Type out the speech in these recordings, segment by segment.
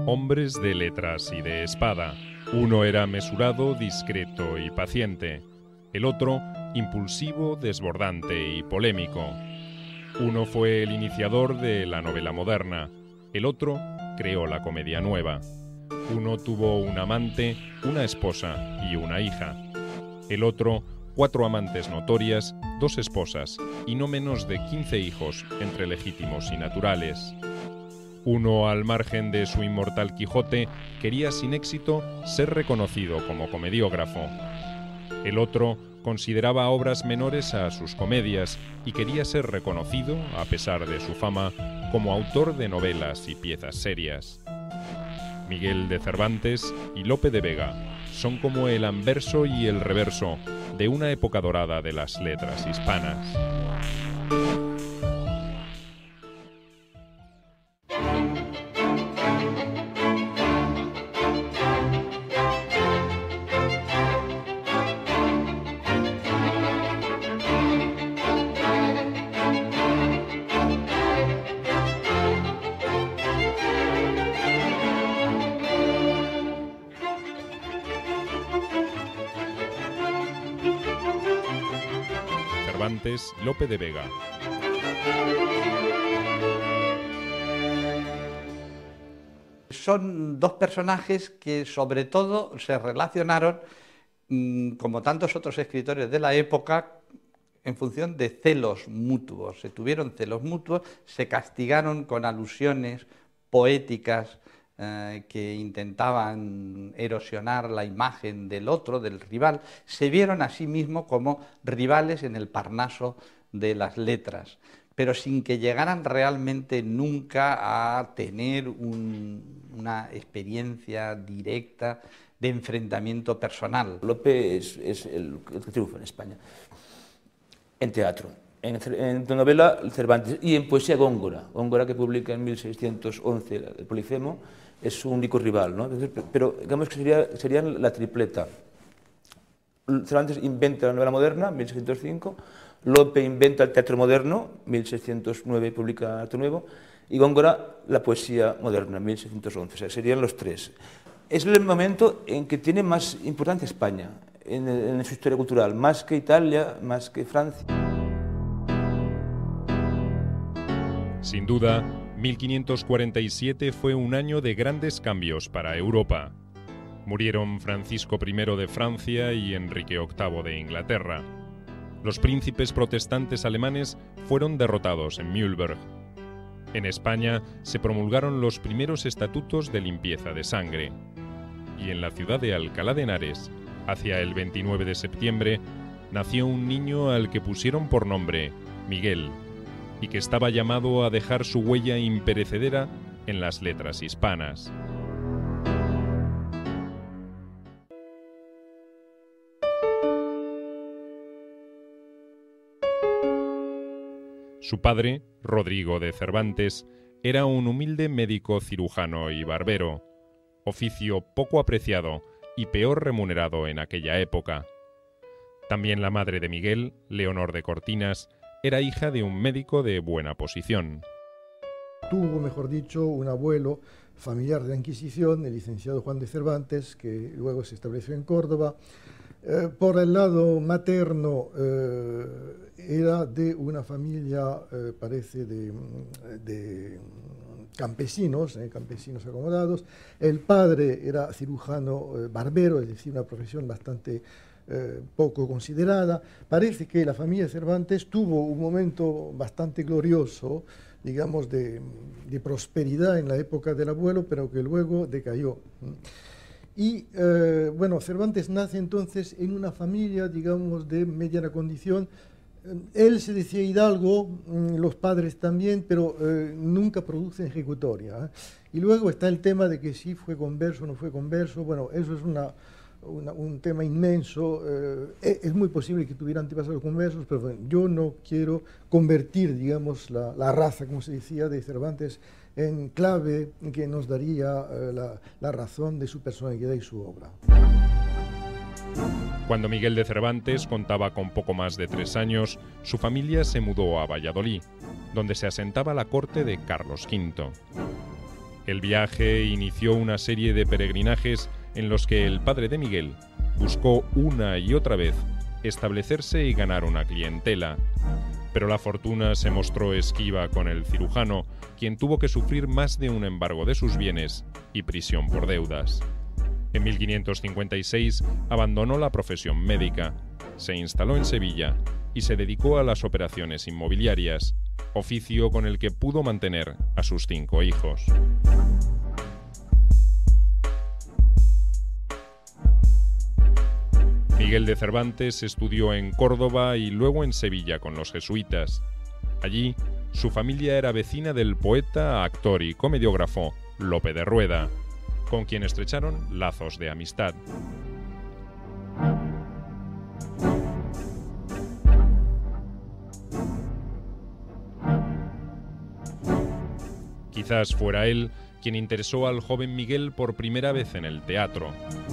hombres de letras y de espada. Uno era mesurado, discreto y paciente. El otro, impulsivo, desbordante y polémico. Uno fue el iniciador de la novela moderna. El otro creó la comedia nueva. Uno tuvo un amante, una esposa y una hija. El otro, 4 amantes notorias, 2 esposas y no menos de 15 hijos entre legítimos y naturales. Uno, al margen de su inmortal Quijote, quería sin éxito ser reconocido como comediógrafo. El otro consideraba obras menores a sus comedias y quería ser reconocido, a pesar de su fama, como autor de novelas y piezas serias. Miguel de Cervantes y Lope de Vega son como el anverso y el reverso de una época dorada de las letras hispanas. Cervantes, Lope de Vega. Son dos personajes que sobre todo se relacionaron, como tantos otros escritores de la época, en función de celos mutuos. Se tuvieron celos mutuos, se castigaron con alusiones poéticas que intentaban erosionar la imagen del otro, del rival. Se vieron a sí mismos como rivales en el Parnaso de las letras, pero sin que llegaran realmente nunca a tener una experiencia directa de enfrentamiento personal. Lope es el que triunfa en España, en teatro. En novela, Cervantes, y en poesía Góngora. Góngora, que publica en 1611 el Polifemo, es su único rival, ¿no? Pero digamos que serían la tripleta. Cervantes inventa la novela moderna, 1605, Lope inventa el teatro moderno, 1609 publica Arte Nuevo, y Góngora la poesía moderna, 1611. O sea, serían los tres. Es el momento en que tiene más importancia España en su historia cultural, más que Italia, más que Francia. Sin duda, 1547 fue un año de grandes cambios para Europa. Murieron Francisco I de Francia y Enrique VIII de Inglaterra. Los príncipes protestantes alemanes fueron derrotados en Mühlberg. En España se promulgaron los primeros estatutos de limpieza de sangre. Y en la ciudad de Alcalá de Henares, hacia el 29 de septiembre, nació un niño al que pusieron por nombre Miguel, y que estaba llamado a dejar su huella imperecedera en las letras hispanas. Su padre, Rodrigo de Cervantes, era un humilde médico cirujano y barbero, oficio poco apreciado y peor remunerado en aquella época. También la madre de Miguel, Leonor de Cortinas, era hija de un médico de buena posición. Tuvo, mejor dicho, un abuelo familiar de la Inquisición, el licenciado Juan de Cervantes, que luego se estableció en Córdoba. Por el lado materno era de una familia, parece, de campesinos, campesinos acomodados. El padre era cirujano barbero, es decir, una profesión bastante poco considerada. Parece que la familia Cervantes tuvo un momento bastante glorioso, digamos, de prosperidad en la época del abuelo, pero que luego decayó. Y, bueno, Cervantes nace entonces en una familia, digamos, de mediana condición. Él se decía hidalgo, los padres también, pero nunca produce ejecutoria. Y luego está el tema de que si fue converso o no fue converso. Bueno, eso es un tema inmenso. Es muy posible que tuviera antepasados conversos, pero bueno, yo no quiero convertir, digamos, la raza, como se decía, de Cervantes en clave que nos daría la razón de su personalidad y su obra. Cuando Miguel de Cervantes contaba con poco más de 3 años, su familia se mudó a Valladolid, donde se asentaba la corte de Carlos V. El viaje inició una serie de peregrinajes en los que el padre de Miguel buscó una y otra vez establecerse y ganar una clientela. Pero la fortuna se mostró esquiva con el cirujano, quien tuvo que sufrir más de un embargo de sus bienes y prisión por deudas. En 1556 abandonó la profesión médica, se instaló en Sevilla y se dedicó a las operaciones inmobiliarias, oficio con el que pudo mantener a sus 5 hijos. Miguel de Cervantes estudió en Córdoba y luego en Sevilla con los jesuitas. Allí, su familia era vecina del poeta, actor y comediógrafo Lope de Rueda, con quien estrecharon lazos de amistad. Quizás fuera él quien interesó al joven Miguel por primera vez en el teatro.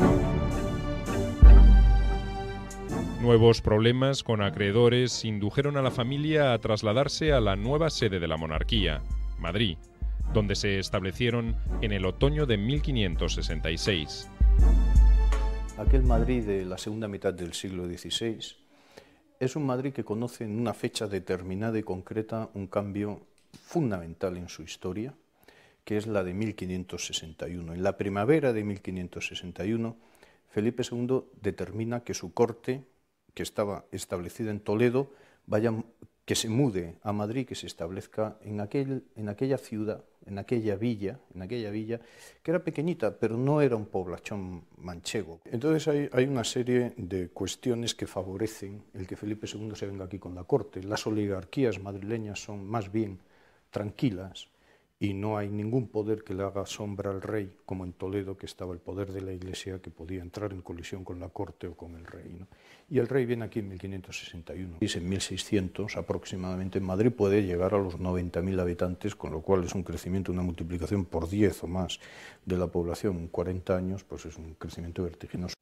Nuevos problemas con acreedores indujeron a la familia a trasladarse a la nueva sede de la monarquía, Madrid, donde se establecieron en el otoño de 1566. Aquel Madrid de la segunda mitad del siglo XVI es un Madrid que conoce en una fecha determinada y concreta un cambio fundamental en su historia, que es la de 1561. En la primavera de 1561, Felipe II determina que su corte, que estaba establecida en Toledo, que se mude a Madrid, que se establezca en aquella ciudad, en aquella villa, que era pequeñita, pero no era un poblachón manchego. Entonces hay una serie de cuestiones que favorecen el que Felipe II se venga aquí con la corte. Las oligarquías madrileñas son más bien tranquilas y no hay ningún poder que le haga sombra al rey, como en Toledo, que estaba el poder de la Iglesia, que podía entrar en colisión con la corte o con el rey, ¿no? Y el rey viene aquí en 1561. Y en 1600 aproximadamente en Madrid puede llegar a los 90.000 habitantes, con lo cual es un crecimiento, una multiplicación por 10 o más de la población en 40 años, pues es un crecimiento vertiginoso.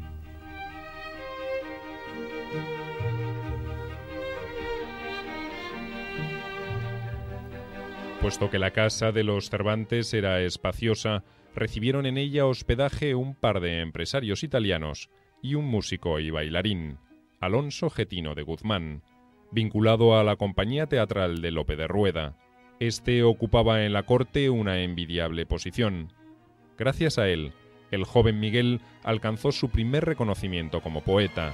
Puesto que la casa de los Cervantes era espaciosa, recibieron en ella hospedaje un par de empresarios italianos y un músico y bailarín, Alonso Getino de Guzmán, vinculado a la compañía teatral de Lope de Rueda. Este ocupaba en la corte una envidiable posición. Gracias a él, el joven Miguel alcanzó su primer reconocimiento como poeta.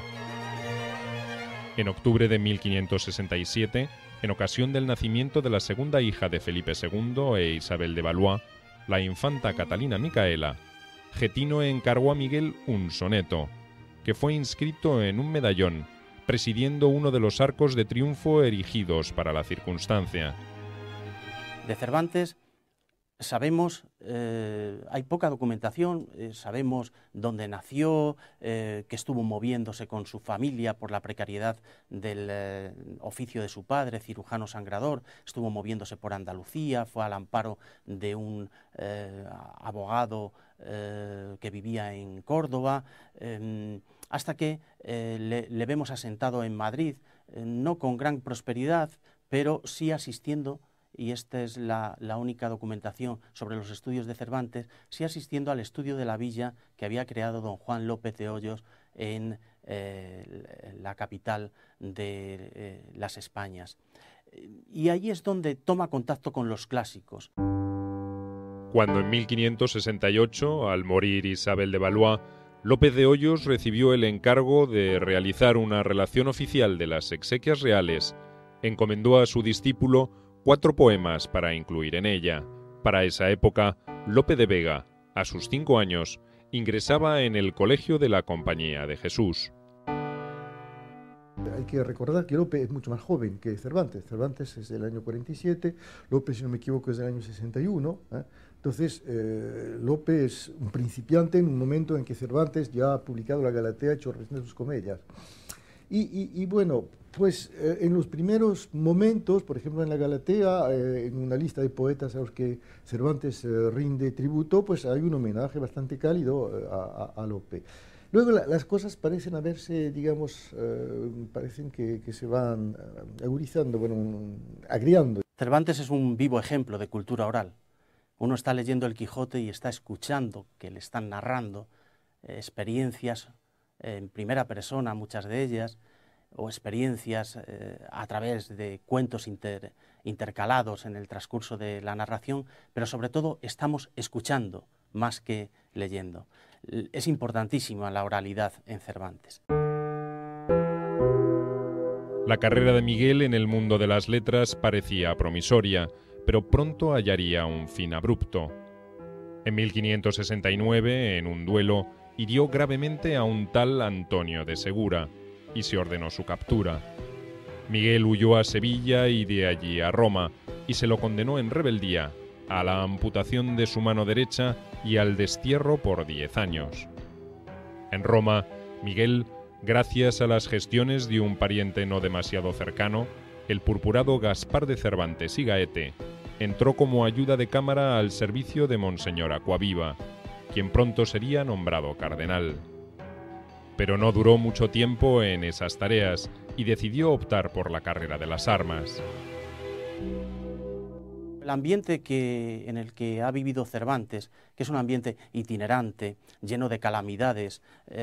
En octubre de 1567, en ocasión del nacimiento de la segunda hija de Felipe II e Isabel de Valois, la infanta Catalina Micaela, Getino encargó a Miguel un soneto, que fue inscrito en un medallón, presidiendo uno de los arcos de triunfo erigidos para la circunstancia. De Cervantes sabemos, hay poca documentación, sabemos dónde nació, que estuvo moviéndose con su familia por la precariedad del oficio de su padre, cirujano sangrador, estuvo moviéndose por Andalucía, fue al amparo de un abogado que vivía en Córdoba, hasta que le vemos asentado en Madrid, no con gran prosperidad, pero sí asistiendo, y esta es la única documentación sobre los estudios de Cervantes, sí asistiendo al estudio de la villa que había creado don Juan López de Hoyos en la capital de las Españas. Y ahí es donde toma contacto con los clásicos. Cuando en 1568, al morir Isabel de Valois, López de Hoyos recibió el encargo de realizar una relación oficial de las exequias reales, encomendó a su discípulo 4 poemas para incluir en ella. Para esa época, Lope de Vega, a sus 5 años, ingresaba en el colegio de la Compañía de Jesús. Hay que recordar que Lope es mucho más joven que Cervantes. Cervantes es del año 47, Lope, si no me equivoco, es del año 61. Entonces, Lope es un principiante en un momento en que Cervantes ya ha publicado la Galatea, ha hecho de sus comedias. Y bueno, pues en los primeros momentos, por ejemplo en la Galatea, en una lista de poetas a los que Cervantes rinde tributo, pues hay un homenaje bastante cálido a Lope. Luego las cosas parecen haberse, digamos, parecen que se van agudizando, bueno, agriando. Cervantes es un vivo ejemplo de cultura oral. Uno está leyendo el Quijote y está escuchando que le están narrando experiencias en primera persona, muchas de ellas, o experiencias a través de cuentos intercalados en el transcurso de la narración, pero sobre todo estamos escuchando más que leyendo. Es importantísima la oralidad en Cervantes. La carrera de Miguel en el mundo de las letras parecía promisoria, pero pronto hallaría un fin abrupto. En 1569, en un duelo, hirió gravemente a un tal Antonio de Segura y se ordenó su captura. Miguel huyó a Sevilla y de allí a Roma, y se lo condenó en rebeldía a la amputación de su mano derecha y al destierro por 10 años. En Roma, Miguel, gracias a las gestiones de un pariente no demasiado cercano, el purpurado Gaspar de Cervantes y Gaete, entró como ayuda de cámara al servicio de Monseñor Aquaviva, quien pronto sería nombrado cardenal. Pero no duró mucho tiempo en esas tareas y decidió optar por la carrera de las armas. El ambiente en el que ha vivido Cervantes, que es un ambiente itinerante, lleno de calamidades,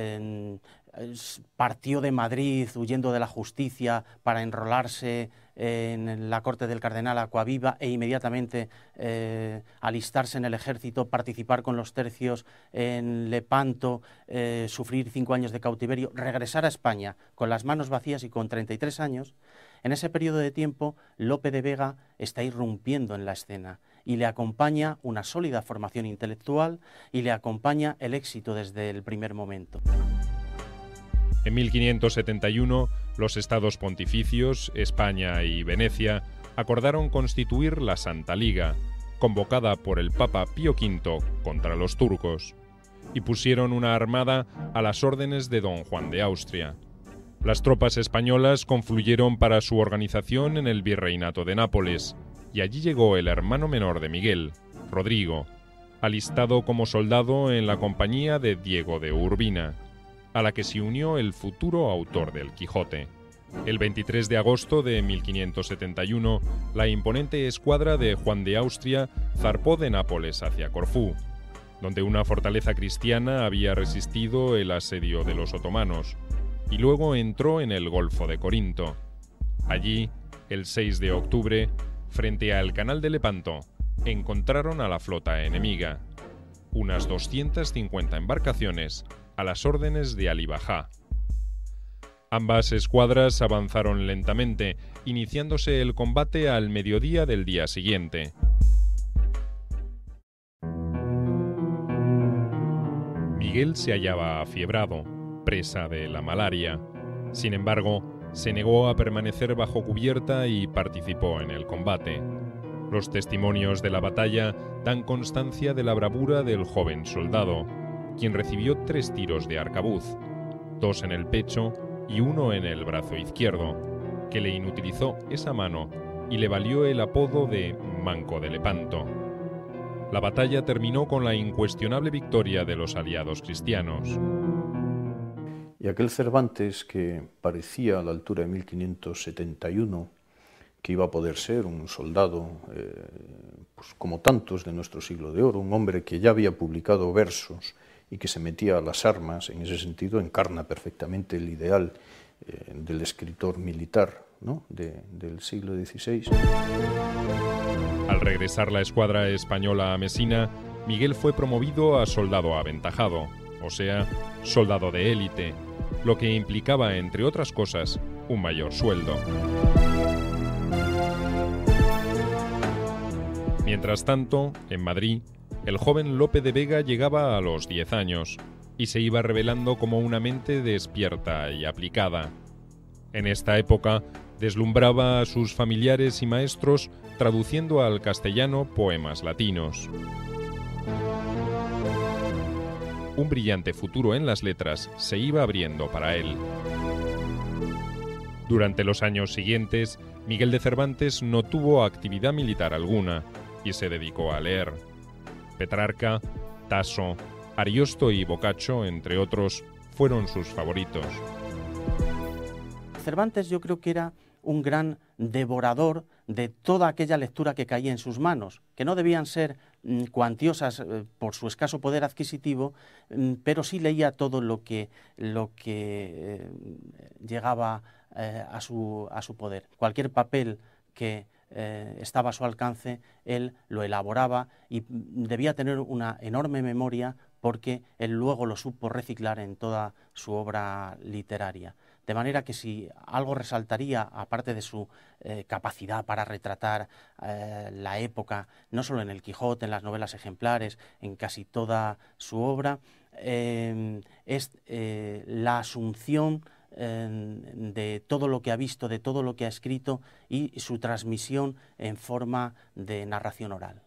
partió de Madrid huyendo de la justicia para enrolarse en la corte del cardenal Aquaviva e inmediatamente alistarse en el ejército, participar con los tercios en Lepanto, sufrir 5 años de cautiverio, regresar a España con las manos vacías y con 33 años. En ese periodo de tiempo, Lope de Vega está irrumpiendo en la escena y le acompaña una sólida formación intelectual y le acompaña el éxito desde el primer momento. En 1571, los estados pontificios, España y Venecia, acordaron constituir la Santa Liga, convocada por el Papa Pío V contra los turcos, y pusieron una armada a las órdenes de don Juan de Austria. Las tropas españolas confluyeron para su organización en el Virreinato de Nápoles, y allí llegó el hermano menor de Miguel, Rodrigo, alistado como soldado en la compañía de Diego de Urbina, a la que se unió el futuro autor del Quijote. El 23 de agosto de 1571, la imponente escuadra de Juan de Austria zarpó de Nápoles hacia Corfú, donde una fortaleza cristiana había resistido el asedio de los otomanos, y luego entró en el Golfo de Corinto. Allí, el 6 de octubre, frente al canal de Lepanto, encontraron a la flota enemiga, unas 250 embarcaciones, a las órdenes de Alí Bajá. Ambas escuadras avanzaron lentamente, iniciándose el combate al mediodía del día siguiente. Miguel se hallaba afiebrado, presa de la malaria. Sin embargo, se negó a permanecer bajo cubierta y participó en el combate. Los testimonios de la batalla dan constancia de la bravura del joven soldado, quien recibió 3 tiros de arcabuz, 2 en el pecho y 1 en el brazo izquierdo, que le inutilizó esa mano y le valió el apodo de Manco de Lepanto. La batalla terminó con la incuestionable victoria de los aliados cristianos. Y aquel Cervantes que parecía a la altura de 1571 que iba a poder ser un soldado, pues como tantos de nuestro siglo de oro, un hombre que ya había publicado versos y que se metía a las armas, en ese sentido encarna perfectamente el ideal del escritor militar, ¿no?, del siglo XVI. Al regresar la escuadra española a Mesina, Miguel fue promovido a soldado aventajado, o sea, soldado de élite, lo que implicaba, entre otras cosas, un mayor sueldo. Mientras tanto, en Madrid, el joven Lope de Vega llegaba a los 10 años y se iba revelando como una mente despierta y aplicada. En esta época, deslumbraba a sus familiares y maestros traduciendo al castellano poemas latinos. Un brillante futuro en las letras se iba abriendo para él. Durante los años siguientes, Miguel de Cervantes no tuvo actividad militar alguna y se dedicó a leer. Petrarca, Tasso, Ariosto y Boccaccio, entre otros, fueron sus favoritos. Cervantes yo creo que era un gran devorador de toda aquella lectura que caía en sus manos, que no debían ser cuantiosas por su escaso poder adquisitivo, pero sí leía todo lo que llegaba a su poder. Cualquier papel que estaba a su alcance, él lo elaboraba y debía tener una enorme memoria, porque él luego lo supo reciclar en toda su obra literaria. De manera que si algo resaltaría, aparte de su capacidad para retratar la época, no solo en el Quijote, en las novelas ejemplares, en casi toda su obra, es la asunción de todo lo que ha visto, de todo lo que ha escrito, y su transmisión en forma de narración oral.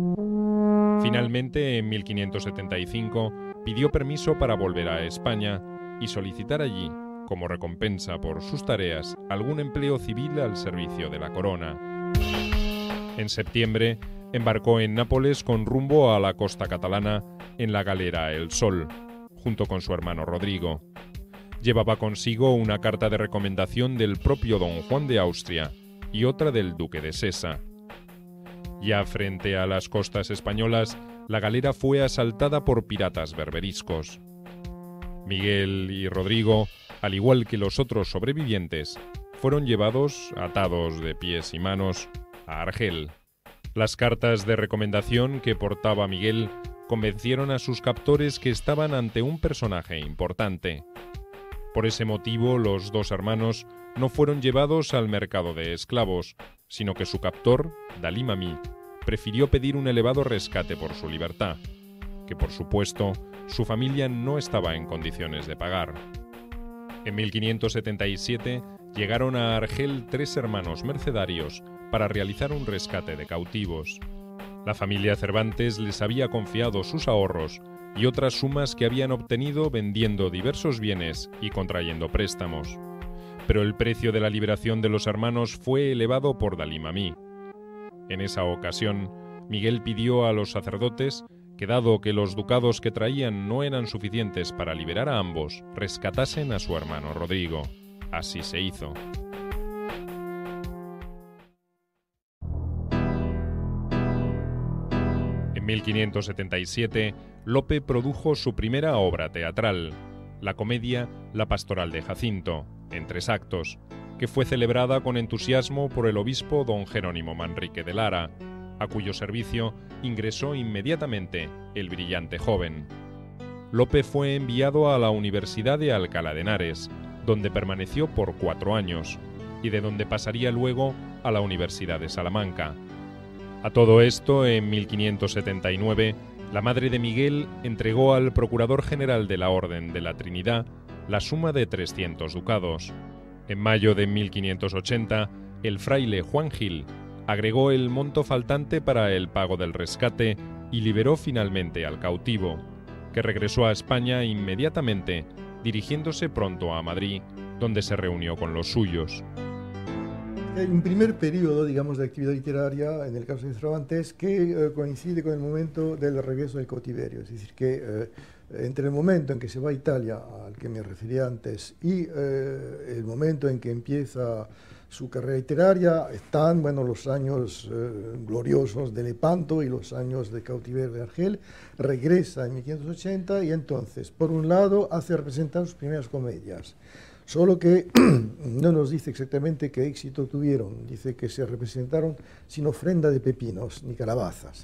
Finalmente, en 1575, pidió permiso para volver a España y solicitar allí, como recompensa por sus tareas, algún empleo civil al servicio de la corona. En septiembre, embarcó en Nápoles con rumbo a la costa catalana en la galera El Sol, junto con su hermano Rodrigo. Llevaba consigo una carta de recomendación del propio don Juan de Austria y otra del duque de Sesa. Ya frente a las costas españolas, la galera fue asaltada por piratas berberiscos. Miguel y Rodrigo, al igual que los otros sobrevivientes, fueron llevados, atados de pies y manos, a Argel. Las cartas de recomendación que portaba Miguel convencieron a sus captores que estaban ante un personaje importante. Por ese motivo, los dos hermanos no fueron llevados al mercado de esclavos, sino que su captor, Dalí Mami, prefirió pedir un elevado rescate por su libertad, que por supuesto su familia no estaba en condiciones de pagar. En 1577 llegaron a Argel 3 hermanos mercedarios para realizar un rescate de cautivos. La familia Cervantes les había confiado sus ahorros y otras sumas que habían obtenido vendiendo diversos bienes y contrayendo préstamos. Pero el precio de la liberación de los hermanos fue elevado por Dalí Mami. En esa ocasión, Miguel pidió a los sacerdotes que, dado que los ducados que traían no eran suficientes para liberar a ambos, rescatasen a su hermano Rodrigo. Así se hizo. En 1577, Lope produjo su primera obra teatral, la comedia La Pastoral de Jacinto, en 3 actos, que fue celebrada con entusiasmo por el obispo don Jerónimo Manrique de Lara, a cuyo servicio ingresó inmediatamente el brillante joven. Lope fue enviado a la Universidad de Alcalá de Henares, donde permaneció por 4 años, y de donde pasaría luego a la Universidad de Salamanca. A todo esto, en 1579, la madre de Miguel entregó al Procurador General de la Orden de la Trinidad la suma de 300 ducados. En mayo de 1580, el fraile Juan Gil agregó el monto faltante para el pago del rescate y liberó finalmente al cautivo, que regresó a España inmediatamente, dirigiéndose pronto a Madrid, donde se reunió con los suyos. Hay un primer periodo, digamos, de actividad literaria, en el caso de Cervantes, que coincide con el momento del regreso del cautiverio. Es decir, que entre el momento en que se va a Italia, al que me refería antes, y el momento en que empieza su carrera literaria, están los años gloriosos de Lepanto y los años de cautiverio de Argel. Regresa en 1580 y entonces, por un lado, hace representar sus primeras comedias. Solo que no nos dice exactamente qué éxito tuvieron. Dice que se representaron sin ofrenda de pepinos ni calabazas.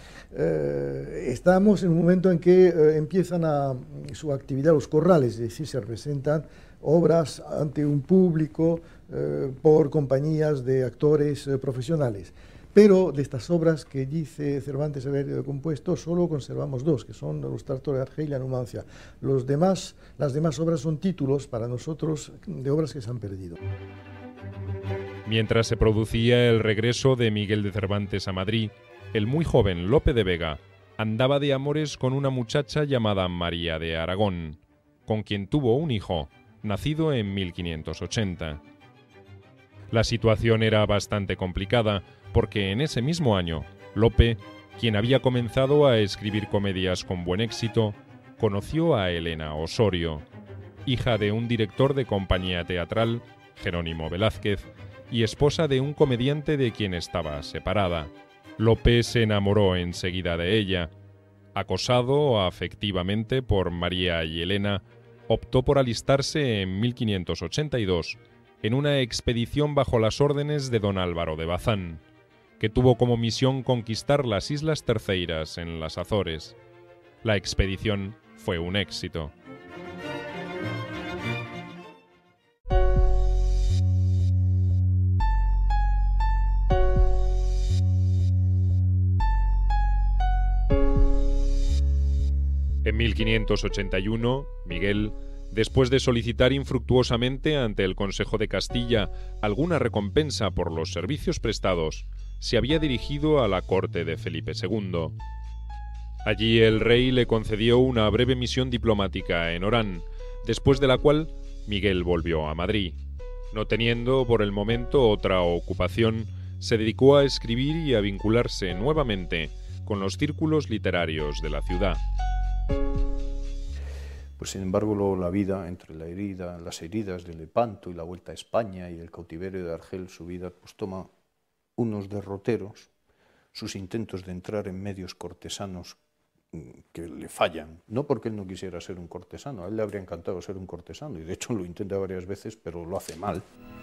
Estamos en un momento en que empiezan su actividad los corrales, es decir, se representan obras ante un público por compañías de actores profesionales. Pero de estas obras que dice Cervantes haber compuesto, solo conservamos 2, que son Los Tártaros de Argel y La Numancia. Las demás obras son títulos para nosotros de obras que se han perdido. Mientras se producía el regreso de Miguel de Cervantes a Madrid, el muy joven Lope de Vega andaba de amores con una muchacha llamada María de Aragón, con quien tuvo un hijo, nacido en 1580. La situación era bastante complicada, porque en ese mismo año, Lope, quien había comenzado a escribir comedias con buen éxito, conoció a Elena Osorio, hija de un director de compañía teatral, Jerónimo Velázquez, y esposa de un comediante de quien estaba separada. Lope se enamoró enseguida de ella. Acosado afectivamente por María y Elena, optó por alistarse en 1582 en una expedición bajo las órdenes de don Álvaro de Bazán, que tuvo como misión conquistar las Islas Terceiras en las Azores. La expedición fue un éxito. En 1581, Miguel, después de solicitar infructuosamente ante el Consejo de Castilla alguna recompensa por los servicios prestados, se había dirigido a la corte de Felipe II. Allí el rey le concedió una breve misión diplomática en Orán, después de la cual Miguel volvió a Madrid. No teniendo por el momento otra ocupación, se dedicó a escribir y a vincularse nuevamente con los círculos literarios de la ciudad. Pues sin embargo la vida, entre las heridas de Lepanto y la vuelta a España y el cautiverio de Argel, su vida pues toma unos derroteros, sus intentos de entrar en medios cortesanos que le fallan, no porque él no quisiera ser un cortesano, a él le habría encantado ser un cortesano y de hecho lo intenta varias veces pero lo hace mal.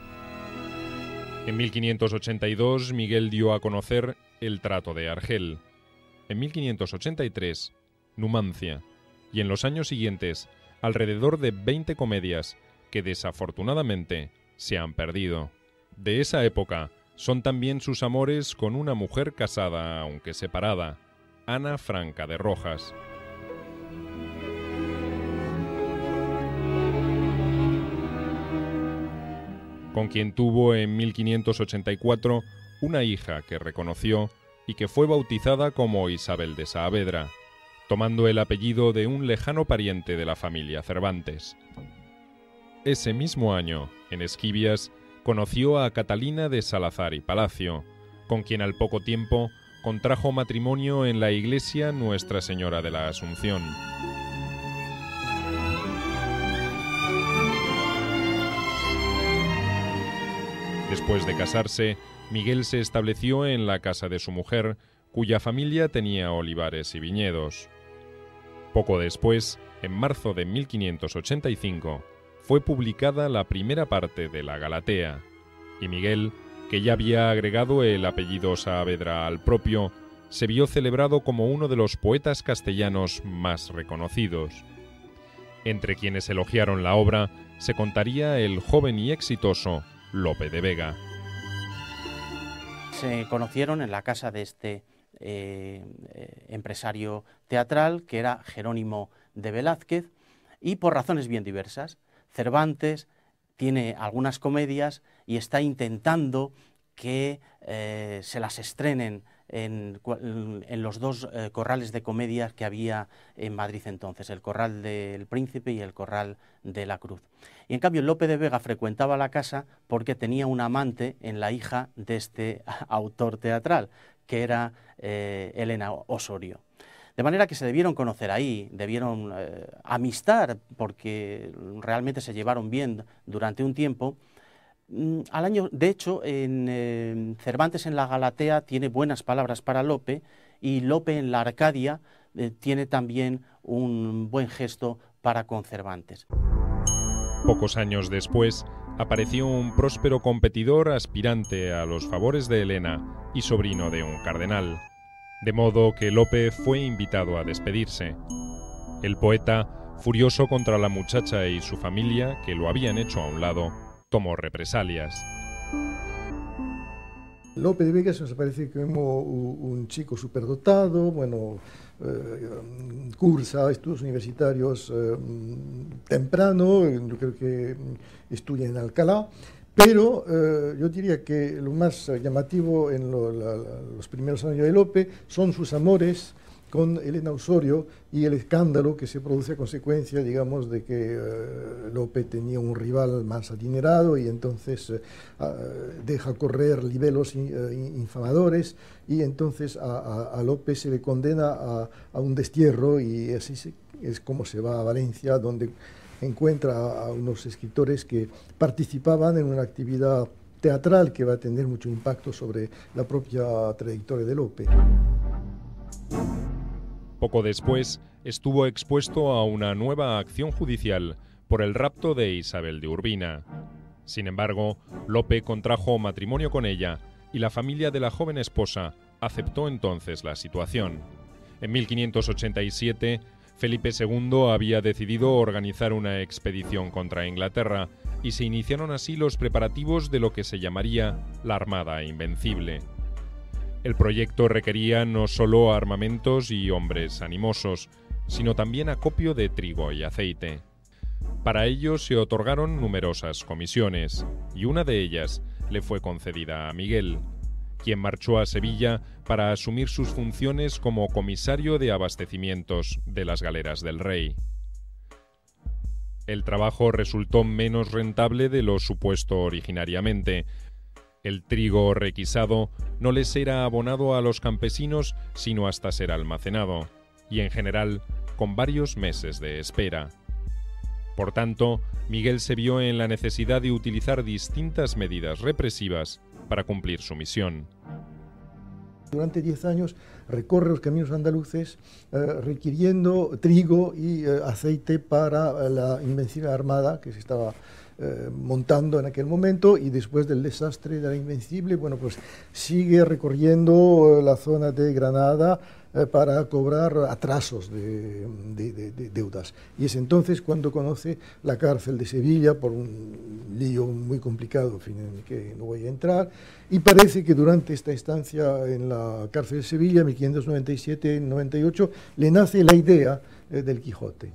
En 1582 Miguel dio a conocer el Trato de Argel. En 1583, Numancia. Y en los años siguientes, alrededor de 20 comedias que desafortunadamente se han perdido. De esa época son también sus amores con una mujer casada, aunque separada, Ana Franca de Rojas. Con quien tuvo en 1584 una hija que reconoció y que fue bautizada como Isabel de Saavedra, tomando el apellido de un lejano pariente de la familia Cervantes. Ese mismo año, en Esquivias, conoció a Catalina de Salazar y Palacio, con quien al poco tiempo contrajo matrimonio en la iglesia Nuestra Señora de la Asunción. Después de casarse, Miguel se estableció en la casa de su mujer, cuya familia tenía olivares y viñedos. Poco después, en marzo de 1585, fue publicada la primera parte de la Galatea, y Miguel, que ya había agregado el apellido Saavedra al propio, se vio celebrado como uno de los poetas castellanos más reconocidos. Entre quienes elogiaron la obra se contaría el joven y exitoso Lope de Vega. Se conocieron en la casa de este empresario teatral, que era Jerónimo de Velázquez, y por razones bien diversas. Cervantes tiene algunas comedias y está intentando que se las estrenen en los dos corrales de comedias que había en Madrid entonces, el Corral del Príncipe y el Corral de la Cruz. Y en cambio Lope de Vega frecuentaba la casa porque tenía un amante en la hija de este autor teatral, que era Elena Osorio. De manera que se debieron conocer ahí, debieron amistar, porque realmente se llevaron bien durante un tiempo. Al año, de hecho, en Cervantes en la Galatea tiene buenas palabras para Lope, y Lope en la Arcadia tiene también un buen gesto para con Cervantes. Pocos años después, apareció un próspero competidor aspirante a los favores de Elena y sobrino de un cardenal, de modo que Lope fue invitado a despedirse. El poeta, furioso contra la muchacha y su familia, que lo habían hecho a un lado, tomó represalias. Lope de Vega nos parece como un chico superdotado, bueno, cursa estudios universitarios temprano, yo creo que estudia en Alcalá, pero yo diría que lo más llamativo en los primeros años de Lope son sus amores con Elena Osorio y el escándalo que se produce a consecuencia, digamos, de que Lope tenía un rival más adinerado y entonces deja correr libelos infamadores, y entonces a Lope se le condena a un destierro, y así es como se va a Valencia, donde encuentra a unos escritores que participaban en una actividad teatral que va a tener mucho impacto sobre la propia trayectoria de Lope. Poco después, estuvo expuesto a una nueva acción judicial por el rapto de Isabel de Urbina. Sin embargo, Lope contrajo matrimonio con ella y la familia de la joven esposa aceptó entonces la situación. En 1587, Felipe II había decidido organizar una expedición contra Inglaterra y se iniciaron así los preparativos de lo que se llamaría la Armada Invencible. El proyecto requería no solo armamentos y hombres animosos, sino también acopio de trigo y aceite. Para ello se otorgaron numerosas comisiones, y una de ellas le fue concedida a Miguel, quien marchó a Sevilla para asumir sus funciones como comisario de abastecimientos de las galeras del rey. El trabajo resultó menos rentable de lo supuesto originariamente. El trigo requisado no les era abonado a los campesinos sino hasta ser almacenado, y en general con varios meses de espera. Por tanto, Miguel se vio en la necesidad de utilizar distintas medidas represivas para cumplir su misión. Durante 10 años recorre los caminos andaluces requiriendo trigo y aceite para la Invencible Armada que se estaba montando en aquel momento, y después del desastre de la Invencible, bueno, pues sigue recorriendo la zona de Granada para cobrar atrasos de deudas. Y es entonces cuando conoce la cárcel de Sevilla por un lío muy complicado, en fin, en el que no voy a entrar, y parece que durante esta estancia en la cárcel de Sevilla, 1597-98, le nace la idea del Quijote.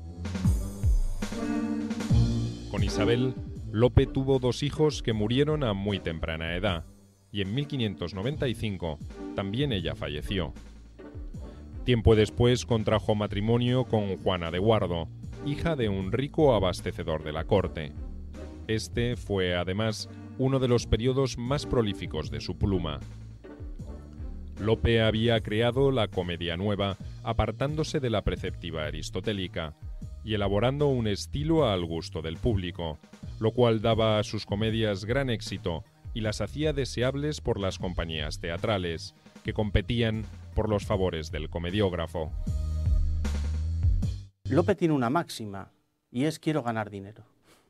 Con Isabel, Lope tuvo 2 hijos que murieron a muy temprana edad, y en 1595 también ella falleció. Tiempo después contrajo matrimonio con Juana de Guardo, hija de un rico abastecedor de la corte. Este fue, además, uno de los periodos más prolíficos de su pluma. Lope había creado la comedia nueva, apartándose de la preceptiva aristotélica y elaborando un estilo al gusto del público, lo cual daba a sus comedias gran éxito y las hacía deseables por las compañías teatrales, que competían por los favores del comediógrafo. Lope tiene una máxima, y es: quiero ganar dinero.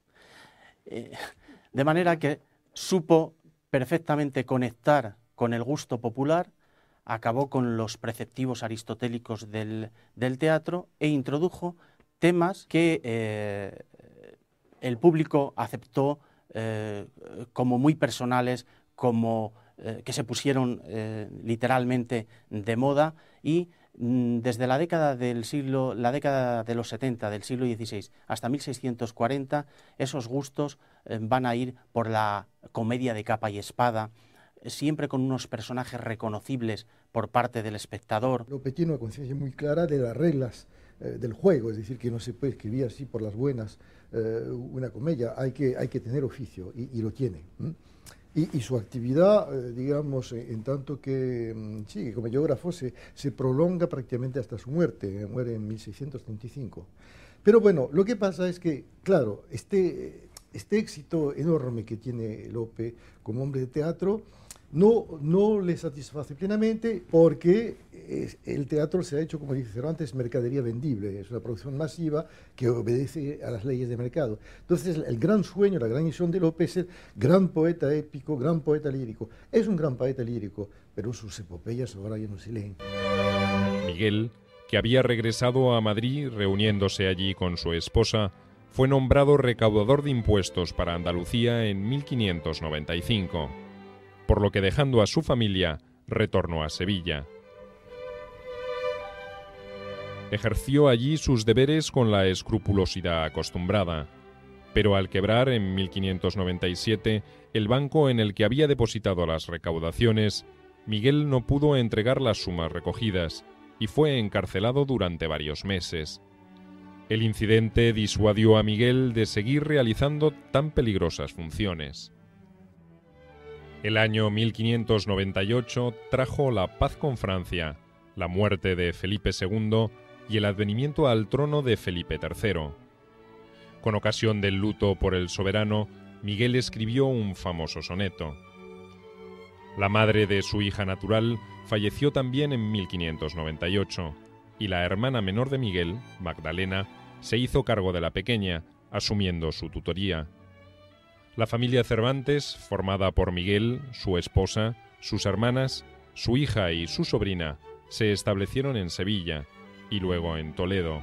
De manera que supo perfectamente conectar con el gusto popular, acabó con los preceptivos aristotélicos del teatro e introdujo temas que el público aceptó como muy personales, como que se pusieron literalmente de moda, y desde la década de los 70 del siglo XVI hasta 1640, esos gustos van a ir por la comedia de capa y espada, siempre con unos personajes reconocibles por parte del espectador. Lope tiene una conciencia muy clara de las reglas del juego, es decir, que no se puede escribir así por las buenas una comedia, hay que tener oficio, y lo tiene. Y su actividad, digamos, en tanto que sí, comediógrafo, se prolonga prácticamente hasta su muerte, muere en 1635. Pero bueno, lo que pasa es que, claro, este éxito enorme que tiene Lope como hombre de teatro no le satisface plenamente, porque el teatro se ha hecho, como dice Cervantes, mercadería vendible, es una producción masiva que obedece a las leyes de mercado. Entonces el gran sueño, la gran misión de Lope es ser gran poeta épico, gran poeta lírico. Es un gran poeta lírico, pero sus epopeyas ahora ya no se leen. Miguel, que había regresado a Madrid reuniéndose allí con su esposa, fue nombrado recaudador de impuestos para Andalucía en 1595. Por lo que, dejando a su familia, retornó a Sevilla. Ejerció allí sus deberes con la escrupulosidad acostumbrada, pero al quebrar en 1597 el banco en el que había depositado las recaudaciones, Miguel no pudo entregar las sumas recogidas y fue encarcelado durante varios meses. El incidente disuadió a Miguel de seguir realizando tan peligrosas funciones. El año 1598 trajo la paz con Francia, la muerte de Felipe II y el advenimiento al trono de Felipe III. Con ocasión del luto por el soberano, Miguel escribió un famoso soneto. La madre de su hija natural falleció también en 1598, y la hermana menor de Miguel, Magdalena, se hizo cargo de la pequeña, asumiendo su tutoría. La familia Cervantes, formada por Miguel, su esposa, sus hermanas, su hija y su sobrina, se establecieron en Sevilla y luego en Toledo.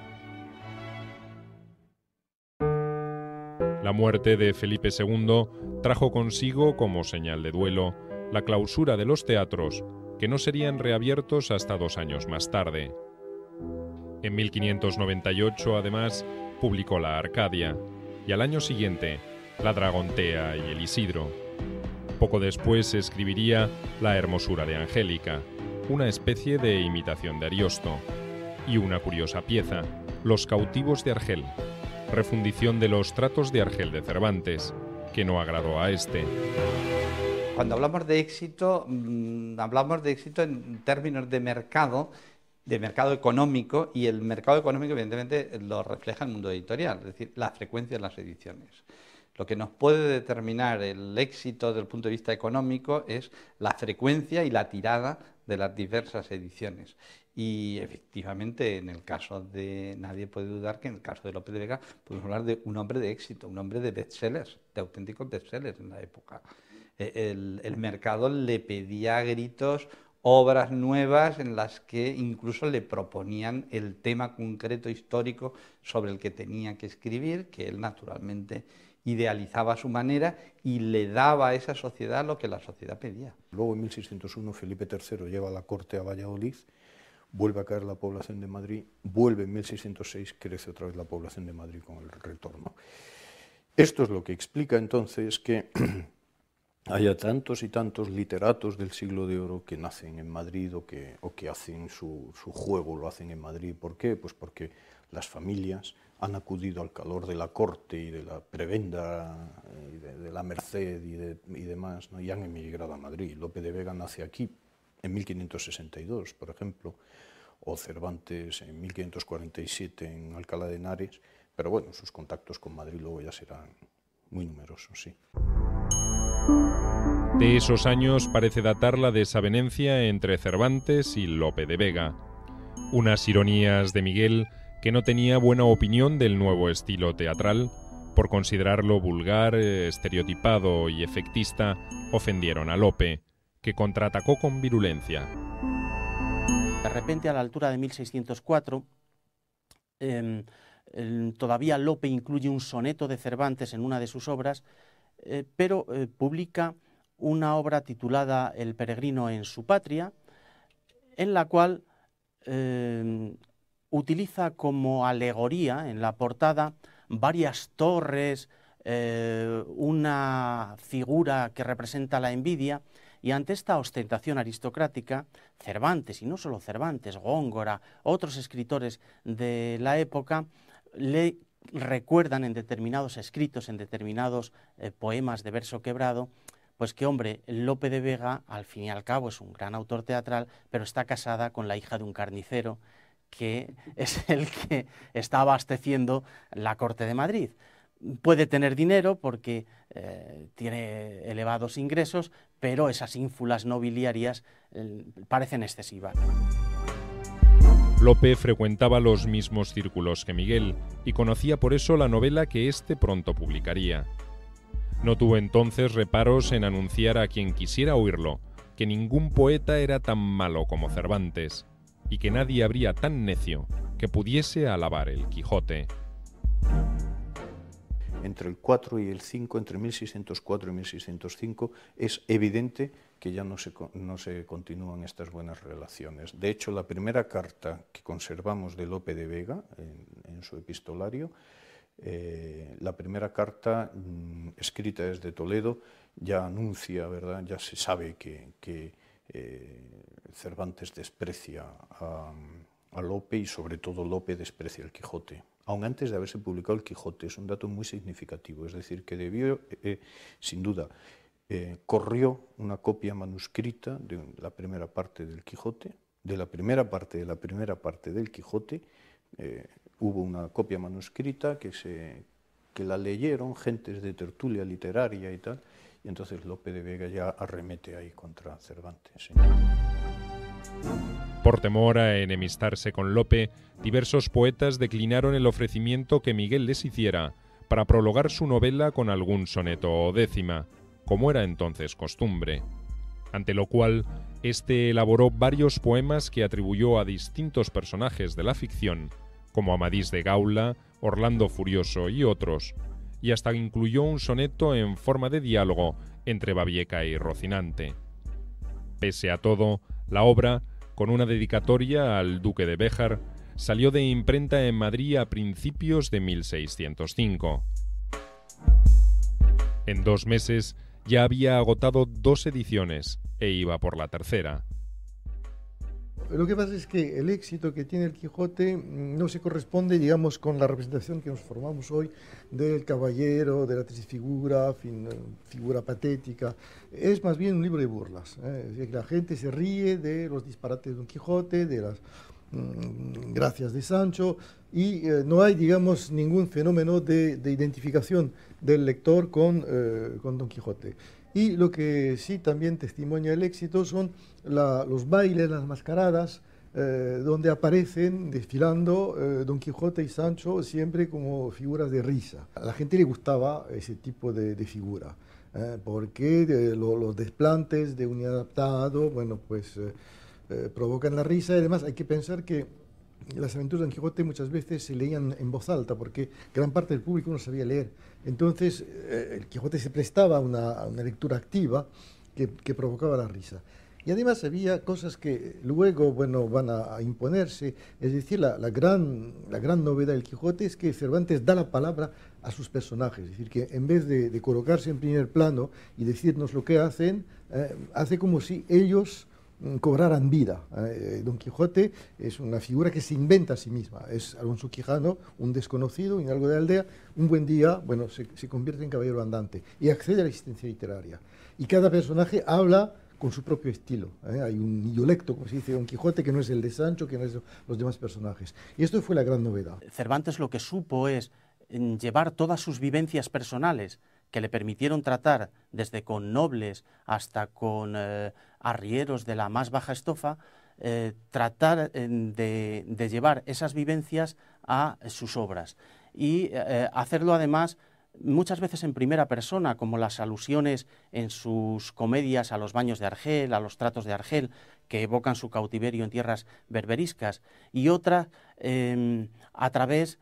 La muerte de Felipe II trajo consigo, como señal de duelo, la clausura de los teatros, que no serían reabiertos hasta 2 años más tarde. En 1598, además, publicó la Arcadia, y al año siguiente, la Dragontea y el Isidro. Poco después escribiría La Hermosura de Angélica, una especie de imitación de Ariosto, y una curiosa pieza, Los cautivos de Argel, refundición de los tratos de Argel de Cervantes, que no agradó a este. Cuando hablamos de éxito en términos de mercado económico, y el mercado económico evidentemente lo refleja el mundo editorial, es decir, la frecuencia de las ediciones. Lo que nos puede determinar el éxito desde el punto de vista económico es la frecuencia y la tirada de las diversas ediciones. Y efectivamente, en el caso de, nadie puede dudar que en el caso de Lope de Vega podemos hablar de un hombre de éxito, un hombre de bestsellers, de auténticos bestsellers en la época. El mercado le pedía a gritos obras nuevas en las que incluso le proponían el tema concreto histórico sobre el que tenía que escribir, que él naturalmente idealizaba a su manera y le daba a esa sociedad lo que la sociedad pedía. Luego en 1601 Felipe III lleva la corte a Valladolid, vuelve a caer la población de Madrid, vuelve en 1606, crece otra vez la población de Madrid con el retorno. Esto es lo que explica entonces que haya tantos y tantos literatos del siglo de oro que nacen en Madrid o que hacen su juego, lo hacen en Madrid. ¿Por qué? Pues porque las familias han acudido al calor de la corte y de la prebenda, y de la merced y demás, ¿no? Y han emigrado a Madrid. Lope de Vega nace aquí en 1562, por ejemplo, o Cervantes en 1547 en Alcalá de Henares, pero bueno, sus contactos con Madrid luego ya serán muy numerosos, sí. De esos años parece datar la desavenencia entre Cervantes y Lope de Vega. Unas ironías de Miguel, que no tenía buena opinión del nuevo estilo teatral, por considerarlo vulgar, estereotipado y efectista, ofendieron a Lope, que contraatacó con virulencia. De repente, a la altura de 1604, todavía Lope incluye un soneto de Cervantes en una de sus obras, pero publica una obra titulada El peregrino en su patria, en la cual utiliza como alegoría en la portada varias torres, una figura que representa la envidia, y ante esta ostentación aristocrática, Cervantes, y no solo Cervantes, Góngora, otros escritores de la época, le recuerdan en determinados escritos, en determinados poemas de verso quebrado, pues que, hombre, Lope de Vega, al fin y al cabo, es un gran autor teatral, pero está casada con la hija de un carnicero, que es el que está abasteciendo la corte de Madrid. Puede tener dinero porque tiene elevados ingresos, pero esas ínfulas nobiliarias parecen excesivas. Lope frecuentaba los mismos círculos que Miguel y conocía por eso la novela que éste pronto publicaría. No tuvo entonces reparos en anunciar a quien quisiera oírlo que ningún poeta era tan malo como Cervantes y que nadie habría tan necio que pudiese alabar el Quijote. Entre el 4 y el 5, entre 1604 y 1605, es evidente que ya no se continúan estas buenas relaciones. De hecho, la primera carta que conservamos de Lope de Vega en su epistolario, la primera carta escrita desde Toledo, ya anuncia, ¿verdad? Ya se sabe que Cervantes desprecia a Lope y sobre todo Lope desprecia el Quijote. Aun antes de haberse publicado el Quijote, es un dato muy significativo, es decir, que debió, sin duda, corrió una copia manuscrita de la primera parte del Quijote, de la primera parte del Quijote, hubo una copia manuscrita que la leyeron gentes de tertulia literaria y tal, y entonces Lope de Vega ya arremete ahí contra Cervantes. ¿Sí? Por temor a enemistarse con Lope, diversos poetas declinaron el ofrecimiento que Miguel les hiciera para prologar su novela con algún soneto o décima, como era entonces costumbre, ante lo cual éste elaboró varios poemas que atribuyó a distintos personajes de la ficción, como Amadís de Gaula, Orlando Furioso y otros, y hasta incluyó un soneto en forma de diálogo entre Babieca y Rocinante. Pese a todo, la obra, con una dedicatoria al duque de Béjar, salió de imprenta en Madrid a principios de 1605. En 2 meses ya había agotado 2 ediciones e iba por la tercera. Lo que pasa es que el éxito que tiene el Quijote no se corresponde, digamos, con la representación que nos formamos hoy del caballero, de la trisfigura, figura patética. Es más bien un libro de burlas. Es decir, que la gente se ríe de los disparates de Don Quijote, de las gracias de Sancho, y no hay, digamos, ningún fenómeno de identificación del lector con Don Quijote. Y lo que sí también testimonia el éxito son los bailes, las mascaradas, donde aparecen desfilando Don Quijote y Sancho siempre como figuras de risa. A la gente le gustaba ese tipo de figura, porque los desplantes de un inadaptado, bueno, pues provocan la risa, y además hay que pensar que las aventuras de Don Quijote muchas veces se leían en voz alta porque gran parte del público no sabía leer. Entonces el Quijote se prestaba a una lectura activa que provocaba la risa. Y además había cosas que luego, bueno, van a imponerse. Es decir, la gran novedad del Quijote es que Cervantes da la palabra a sus personajes. Es decir, que en vez de colocarse en primer plano y decirnos lo que hacen, hace como si ellos cobraran vida. Don Quijote es una figura que se inventa a sí misma. Es Alonso Quijano, un desconocido, un algo de aldea. Un buen día, bueno, se convierte en caballero andante y accede a la existencia literaria. Y cada personaje habla con su propio estilo. Hay un dialecto, como se dice, Don Quijote, que no es el de Sancho, que no es de los demás personajes. Y esto fue la gran novedad. Cervantes lo que supo es llevar todas sus vivencias personales, que le permitieron tratar desde con nobles hasta con arrieros de la más baja estofa, tratar de llevar esas vivencias a sus obras y hacerlo además muchas veces en primera persona, como las alusiones en sus comedias a los baños de Argel, a los tratos de Argel, que evocan su cautiverio en tierras berberiscas, y otras a través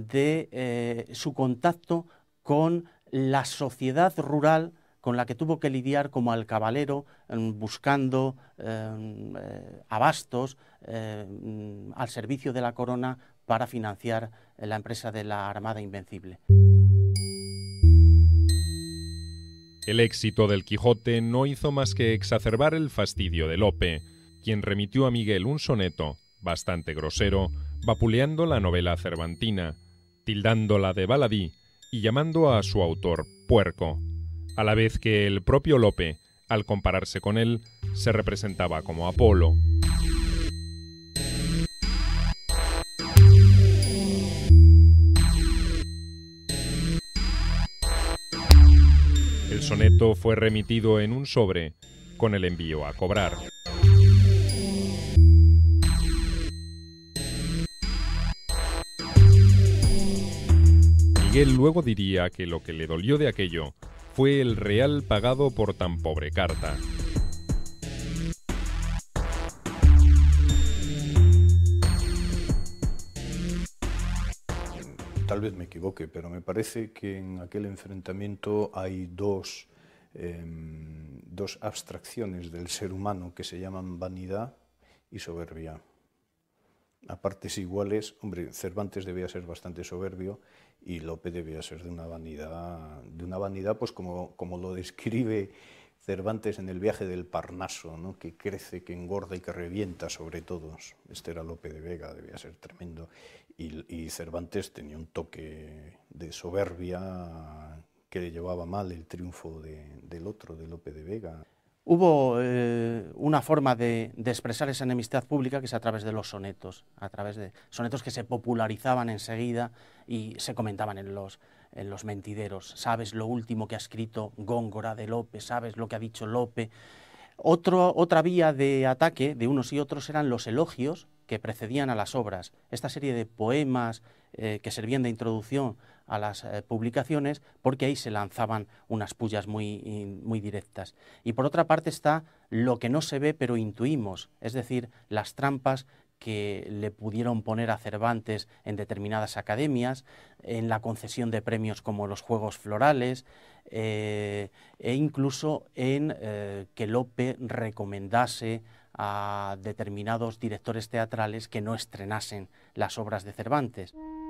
de su contacto con la sociedad rural con la que tuvo que lidiar como alcabalero, buscando abastos al servicio de la corona para financiar la empresa de la Armada Invencible. El éxito del Quijote no hizo más que exacerbar el fastidio de Lope, quien remitió a Miguel un soneto, bastante grosero, vapuleando la novela cervantina, tildándola de baladí y llamando a su autor puerco, a la vez que el propio Lope, al compararse con él, se representaba como Apolo. El soneto fue remitido en un sobre con el envío a cobrar. Miguel luego diría que lo que le dolió de aquello fue el real pagado por tan pobre carta. Tal vez me equivoque, pero me parece que en aquel enfrentamiento hay dos abstracciones del ser humano que se llaman vanidad y soberbia. A partes iguales, hombre, Cervantes debía ser bastante soberbio y Lope debía ser de una vanidad pues como lo describe Cervantes en el viaje del Parnaso, ¿no? Que crece, que engorda y que revienta sobre todos. Este era Lope de Vega, debía ser tremendo. Y Cervantes tenía un toque de soberbia que le llevaba mal el triunfo del otro, de Lope de Vega. Hubo una forma de expresar esa enemistad pública que es a través de los sonetos, a través de sonetos que se popularizaban enseguida y se comentaban en los mentideros. Sabes lo último que ha escrito Góngora de Lope, sabes lo que ha dicho Lope. Otra vía de ataque de unos y otros eran los elogios que precedían a las obras. Esta serie de poemas que servían de introducción a las publicaciones, porque ahí se lanzaban unas pullas muy directas. Y por otra parte está lo que no se ve pero intuimos, es decir, las trampas que le pudieron poner a Cervantes en determinadas academias, en la concesión de premios como los Juegos Florales, e incluso en que Lope recomendase a determinados directores teatrales que no estrenasen las obras de Cervantes.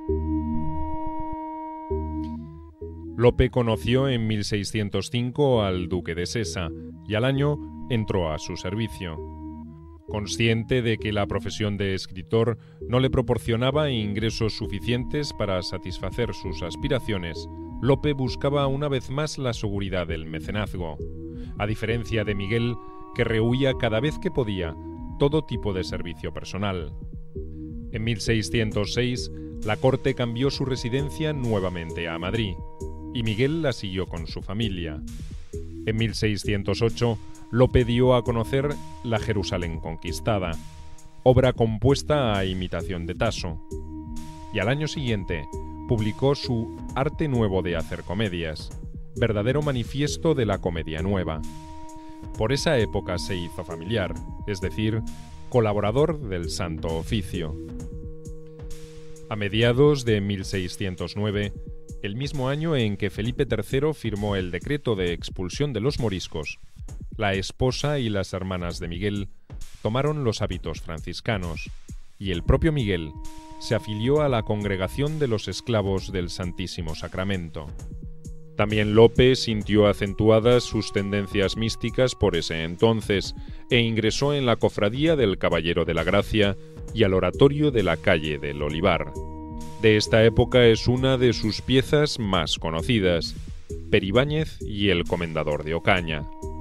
Lope conoció en 1605 al duque de Sesa y al año entró a su servicio. Consciente de que la profesión de escritor no le proporcionaba ingresos suficientes para satisfacer sus aspiraciones, Lope buscaba una vez más la seguridad del mecenazgo, a diferencia de Miguel, que rehuía cada vez que podía todo tipo de servicio personal. En 1606, la corte cambió su residencia nuevamente a Madrid, y Miguel la siguió con su familia. En 1608, Lope dio a conocer La Jerusalén conquistada, obra compuesta a imitación de Tasso, y al año siguiente publicó su Arte nuevo de hacer comedias, verdadero manifiesto de la comedia nueva. Por esa época se hizo familiar, es decir, colaborador del Santo Oficio. A mediados de 1609, el mismo año en que Felipe III firmó el decreto de expulsión de los moriscos, la esposa y las hermanas de Miguel tomaron los hábitos franciscanos, y el propio Miguel se afilió a la Congregación de los Esclavos del Santísimo Sacramento. También Lope sintió acentuadas sus tendencias místicas por ese entonces e ingresó en la Cofradía del Caballero de la Gracia y al Oratorio de la Calle del Olivar. De esta época es una de sus piezas más conocidas, Peribáñez y el Comendador de Ocaña.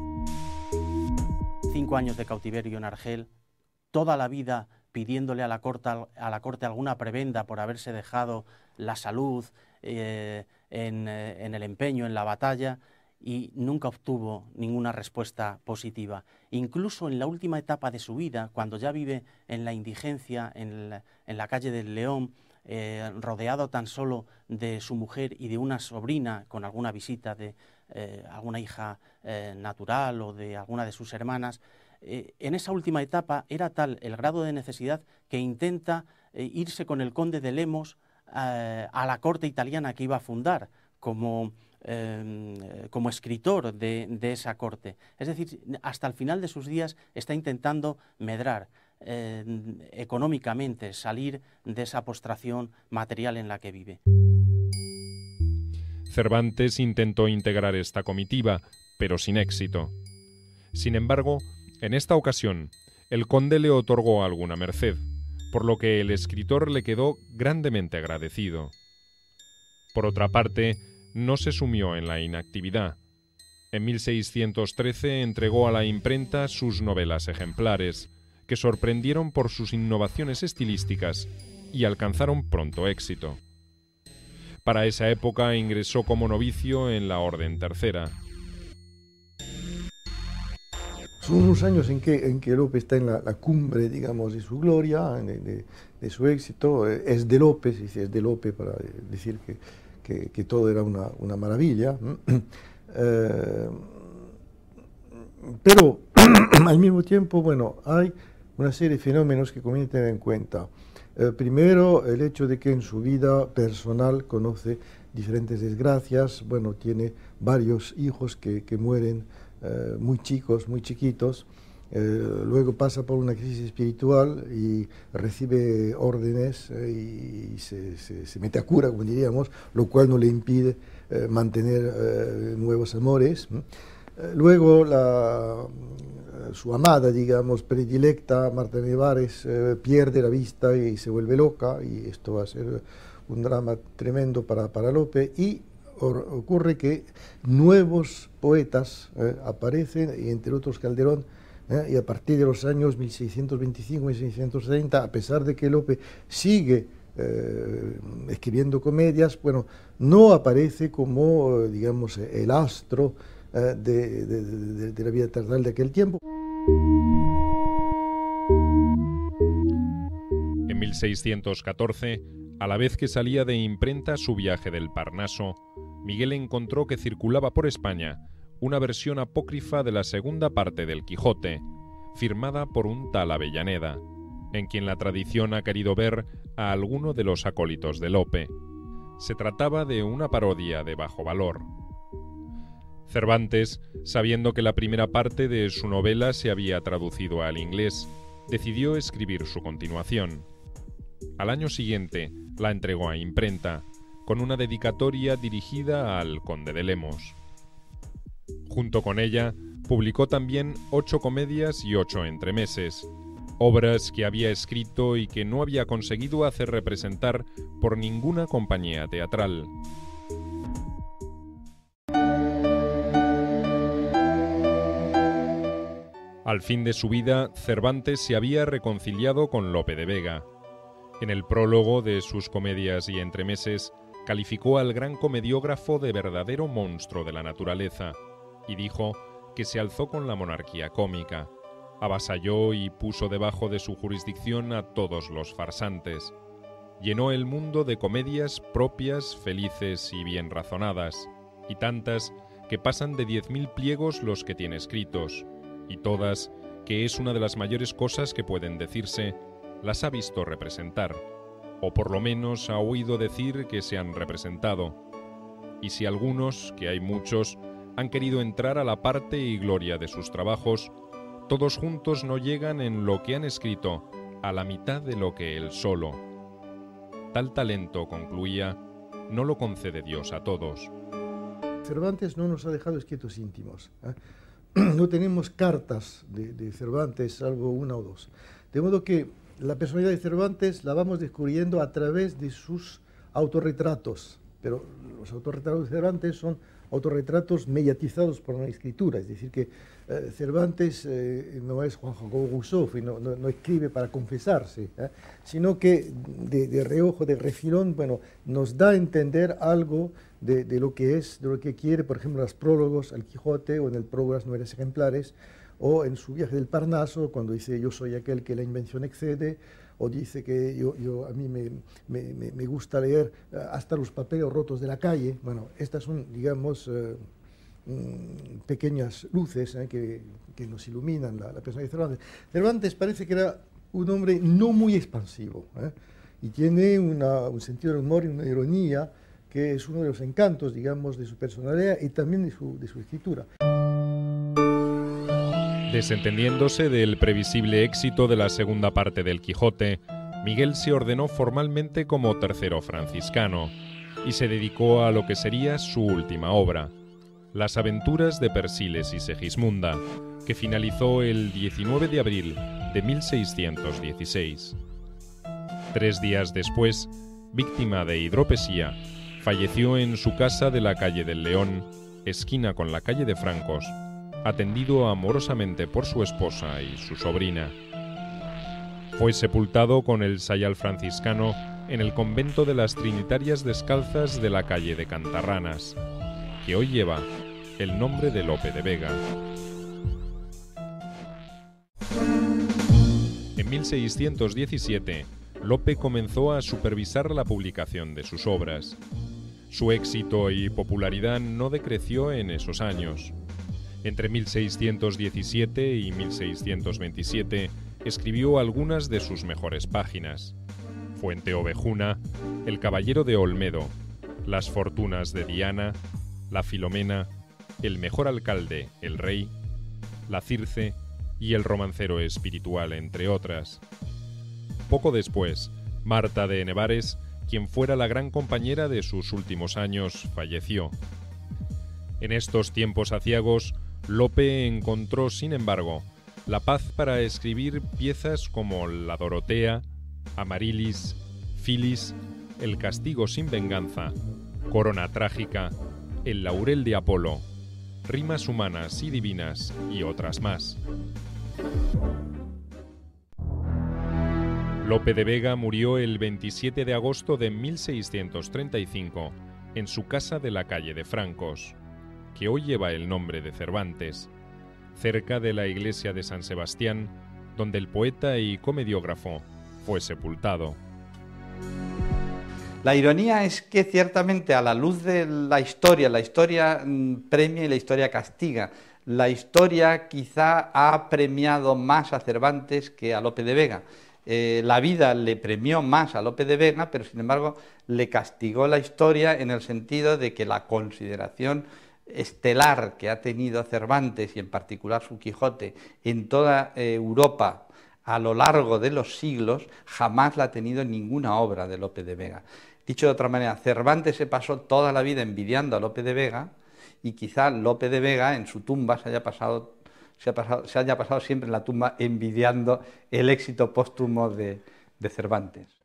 5 años de cautiverio en Argel, toda la vida pidiéndole a la corte alguna prebenda por haberse dejado la salud en el empeño, en la batalla, y nunca obtuvo ninguna respuesta positiva. Incluso en la última etapa de su vida, cuando ya vive en la indigencia, en la calle del León, rodeado tan solo de su mujer y de una sobrina, con alguna visita de alguna hija natural o de alguna de sus hermanas, en esa última etapa era tal el grado de necesidad que intenta irse con el conde de Lemos a la corte italiana que iba a fundar como escritor de esa corte. Es decir, hasta el final de sus días está intentando medrar económicamente, salir de esa postración material en la que vive. Cervantes intentó integrar esta comitiva, pero sin éxito. Sin embargo, en esta ocasión, el conde le otorgó alguna merced, por lo que el escritor le quedó grandemente agradecido. Por otra parte, no se sumió en la inactividad. En 1613 entregó a la imprenta sus novelas ejemplares, que sorprendieron por sus innovaciones estilísticas y alcanzaron pronto éxito. Para esa época ingresó como novicio en la Orden Tercera. Son unos años en que Lope está en la cumbre, digamos, de su gloria, de su éxito. Es de Lope, se dice es de Lope para decir que todo era una maravilla. Pero al mismo tiempo, bueno, hay una serie de fenómenos que conviene tener en cuenta. Primero, el hecho de que en su vida personal conoce diferentes desgracias. Bueno, tiene varios hijos que mueren muy chicos, muy chiquitos. Luego pasa por una crisis espiritual y recibe órdenes y se mete a cura, como diríamos, lo cual no le impide mantener nuevos amores. Luego su amada, digamos, predilecta, Marta Nevares, pierde la vista y se vuelve loca, y esto va a ser un drama tremendo para Lope, y ocurre que nuevos poetas aparecen, y entre otros Calderón, y a partir de los años 1625-1630, a pesar de que Lope sigue escribiendo comedias, bueno, no aparece como, digamos, el astro de la vida teatral de aquel tiempo. En 1614, a la vez que salía de imprenta su viaje del Parnaso, Miguel encontró que circulaba por España una versión apócrifa de la segunda parte del Quijote, firmada por un tal Avellaneda, en quien la tradición ha querido ver a alguno de los acólitos de Lope. Se trataba de una parodia de bajo valor. Cervantes, sabiendo que la primera parte de su novela se había traducido al inglés, decidió escribir su continuación. Al año siguiente la entregó a imprenta, con una dedicatoria dirigida al conde de Lemos. Junto con ella, publicó también 8 comedias y 8 entremeses, obras que había escrito y que no había conseguido hacer representar por ninguna compañía teatral. Al fin de su vida, Cervantes se había reconciliado con Lope de Vega. En el prólogo de sus comedias y entremeses, calificó al gran comediógrafo de verdadero monstruo de la naturaleza y dijo que se alzó con la monarquía cómica, avasalló y puso debajo de su jurisdicción a todos los farsantes. Llenó el mundo de comedias propias, felices y bien razonadas, y tantas que pasan de 10.000 pliegos los que tiene escritos, y todas, que es una de las mayores cosas que pueden decirse, las ha visto representar, o por lo menos ha oído decir que se han representado. Y si algunos, que hay muchos, han querido entrar a la parte y gloria de sus trabajos, todos juntos no llegan en lo que han escrito a la mitad de lo que él solo. Tal talento, concluía, no lo concede Dios a todos. Cervantes no nos ha dejado escritos íntimos, ¿eh? No tenemos cartas de Cervantes, salvo una o dos. De modo que la personalidad de Cervantes la vamos descubriendo a través de sus autorretratos, pero los autorretratos de Cervantes son autorretratos mediatizados por una escritura, es decir, que Cervantes no es Juan Jacobo Rousseau, no escribe para confesarse, sino que de reojo, de refilón, bueno, nos da a entender algo de lo que es, de lo que quiere, por ejemplo, en los prólogos al Quijote o en el prólogo a las Novelas Ejemplares, o en su viaje del Parnaso, cuando dice yo soy aquel que la invención excede, o dice que a mí me gusta leer hasta los papeles rotos de la calle. Bueno, estas son, digamos, pequeñas luces que nos iluminan la personalidad de Cervantes. Cervantes parece que era un hombre no muy expansivo, y tiene un sentido del humor y una ironía que es uno de los encantos, digamos, de su personalidad y también de su escritura. Desentendiéndose del previsible éxito de la segunda parte del Quijote, Miguel se ordenó formalmente como tercero franciscano y se dedicó a lo que sería su última obra, Las aventuras de Persiles y Segismunda, que finalizó el 19 de abril de 1616. 3 días después, víctima de hidropesía, falleció en su casa de la calle del León, esquina con la calle de Francos, atendido amorosamente por su esposa y su sobrina. Fue sepultado con el sayal franciscano en el convento de las Trinitarias Descalzas de la calle de Cantarranas, que hoy lleva el nombre de Lope de Vega. En 1617, Lope comenzó a supervisar la publicación de sus obras. Su éxito y popularidad no decreció en esos años. Entre 1617 y 1627 escribió algunas de sus mejores páginas: Fuente Ovejuna, El Caballero de Olmedo, Las Fortunas de Diana, La Filomena, El Mejor Alcalde, el Rey, La Circe y El Romancero Espiritual, entre otras. Poco después, Marta de Nevares, quien fuera la gran compañera de sus últimos años, falleció. En estos tiempos aciagos, Lope encontró, sin embargo, la paz para escribir piezas como La Dorotea, Amarilis, Filis, El Castigo sin Venganza, Corona Trágica, El Laurel de Apolo, Rimas Humanas y Divinas, y otras más. Lope de Vega murió el 27 de agosto de 1635 en su casa de la calle de Francos, que hoy lleva el nombre de Cervantes, cerca de la iglesia de San Sebastián, donde el poeta y comediógrafo fue sepultado. La ironía es que ciertamente a la luz de la historia premia y la historia castiga. La historia quizá ha premiado más a Cervantes que a Lope de Vega. La vida le premió más a Lope de Vega, pero sin embargo le castigó la historia en el sentido de que la consideración estelar que ha tenido Cervantes y en particular su Quijote en toda Europa a lo largo de los siglos jamás la ha tenido ninguna obra de Lope de Vega. Dicho de otra manera, Cervantes se pasó toda la vida envidiando a Lope de Vega y quizá Lope de Vega en su tumba se haya pasado siempre en la tumba envidiando el éxito póstumo de Cervantes.